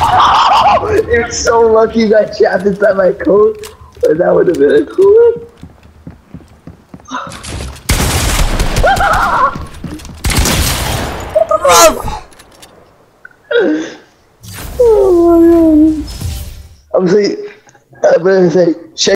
You're so lucky you got trapped inside my coat. That would have been a cool one. Oh my god. I'm gonna say, shake.